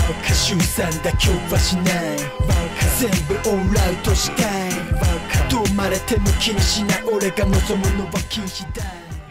週3妥協はしない全部オールアウトしたい止まれても気にしない俺が望むのは禁止だ。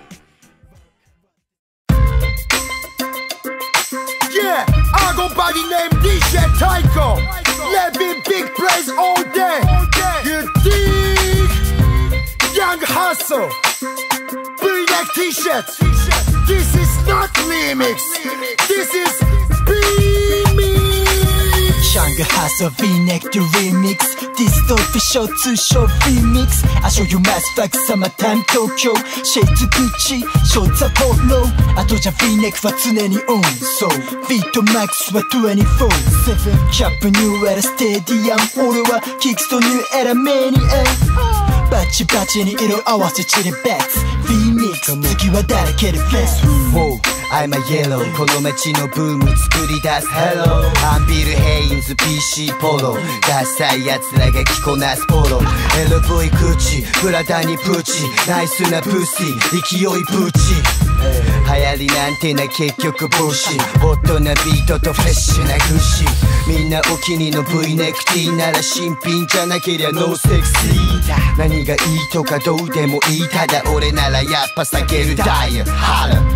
Yeah, I go by the name DJ Taiko. Living big plays all day. You dig? Young Hustle. V-neck t-shirts. This is not remix. This is B-mix. Young Hustle V-neck to remix. This is the official 通称 V-mix. I show you mass facts summertime Tokyo. Shades Gucci, shorts are polo. あとじゃ V-neck は常にオン。そう、ビートマックスは 24/7 キャップニューエラステディアム。俺はキックスとニューエラメニア。バチバチに色合わせチリベッツ V-mix 次はだらけでフェス。 I'm a yellow この街のブーム作り出す Hello アンビルヘインズ PC ポロダサい奴らが着こなすポロ LV 口プラダにプチナイスなブス勢いブチ流行りなんてな結局帽子ホットなビートとフレッシュなグシみんなお気に入りの V ネクティなら新品じゃなけりゃノーセクシー何がいいとかどうでもいいただ俺ならやっぱ避けるダイヤハラ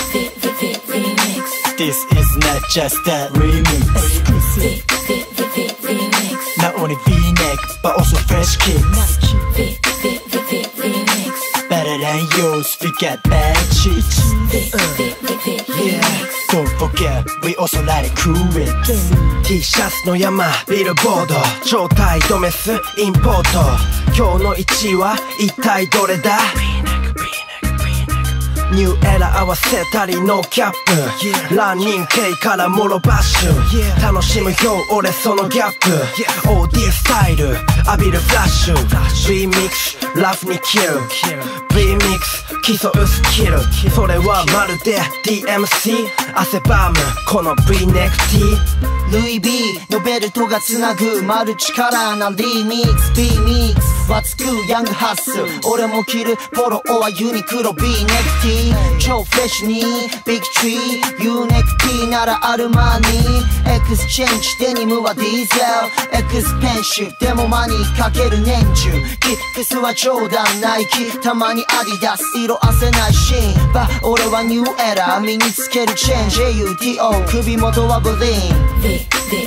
This is not just a remix. Exclusive. Not only V-neck, but also fresh kicks. Better than yours, we got bad cheeks. Yeah, don't forget, we also like it cool it. T シャツの山、ビルボード状態ドメス、インポート今日の1位は一体どれだニューエラ合わせたりノーキャップランニング系からモロバッシュ楽しむよ俺そのギャップ OD スタイル浴びるフラッシュ V-mix ラフにキル V-mix 競うスキルそれはまるで DMC 汗ばむこの V-neck T ルイ B のベルトがつなぐマルチカラーなリミックス B-mix はつくヤングハッスル俺も着るポロオはユニクロ B ネクティ超フレッシュにビッグトリー U ネクティならアルマーニエクスチェンジデニムはディーゼルエクスペンシブでもマニーかける年中キックスはジョーダンナイキたまにアディダス色あせないシーンバ俺はニューエラー身につけるチェーン JUDO 首元はブリン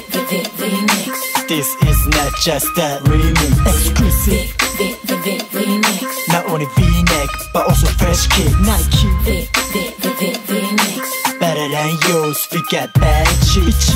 This is not just a remix. Exclusive. Not only V-neck, but also fresh kick. Nike. Better than yours, we got bad cheeks.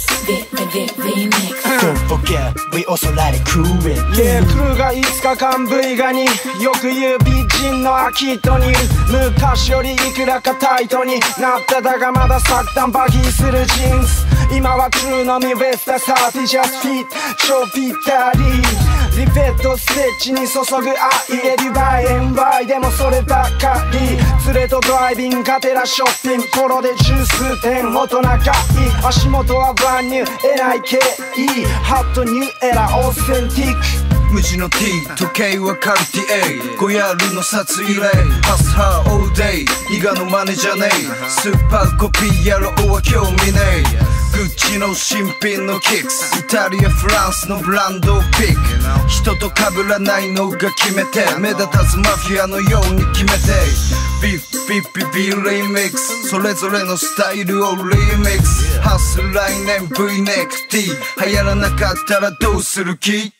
Don't forget, we also like it cool it. Yeah, クルーが5日間 V ガによく言う美人のアキートにいる昔よりいくらかタイトになっただがまだ昨段バギーするジーンズ今はトゥーのみウェスタ30 just fit 超ぴったりリベットステッチに注ぐ愛エリバイ NY でもそればっかり連れとドライビングがてらショッピングポロで十数点大人がいい足元はブランニュー NIKE ハットニューエラオーセンティック無地の T 時計はカルティエゴヤルの札入れハスハーオールデイ伊賀のマネじゃねえスーパーコピー野郎は興味ねえグッチの新品のキックスイタリアフランスのブランドをピック人と被らないのが決めて目立たずマフィアのように決めてビッリミックスそれぞれのスタイルをリミックスハッスル来年 V ネクティ流行らなかったらどうする気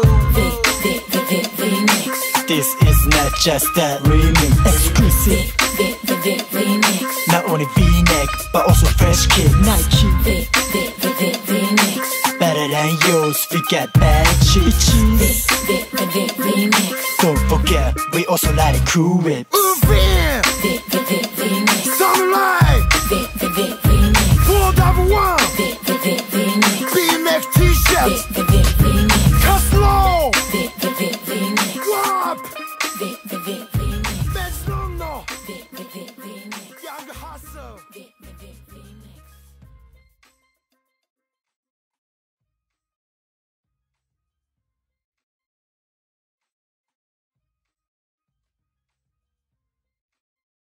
This is not just a remix. Exclusive. Not only V-neck, but also fresh kick. Nike. Better than yours, we got bad cheeks. Don't forget, we also like it cool it. Samurai 411 B-neck t-shirt Caslo Wap Benz Lunno Young Hustle